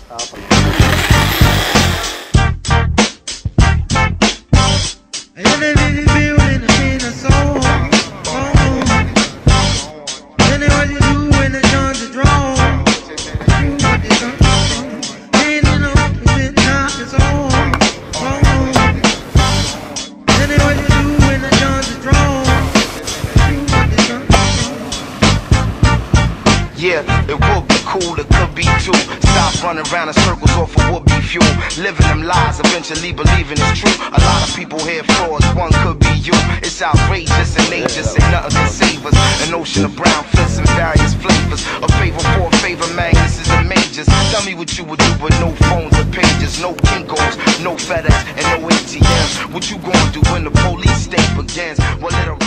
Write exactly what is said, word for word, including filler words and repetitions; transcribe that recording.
Yeah, it would be cool, it could be too. Stop running around in circles off of would be fuel. Living them lies, eventually believing it's true. A lot of people here frauds, one could be you. It's outrageous and ages, ain't nothing can save us. An ocean of brown fists in various flavors. A favor for a favor, magnets and majors. Tell me what you would do with no phones or pages, no Kinkos, no FedEx, and no A T Ms. What you gonna do when the police state begins? Well, it'll